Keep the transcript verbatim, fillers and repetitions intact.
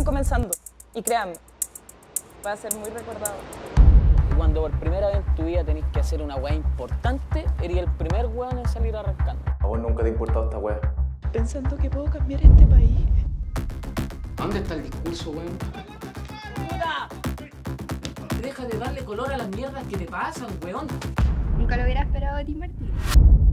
recién comenzando. Y créanme, va a ser muy recordado. Y cuando por primera vez en tu vida tenés que hacer una weá importante, eres el primer weón en salir arrancando. ¿A vos nunca te ha importado esta weá? Pensando que puedo cambiar este país. ¿Dónde está el discurso, weón? ¡Puta! Deja de darle color a las mierdas que te pasan, weón. Nunca lo hubiera esperado de ti, Martín.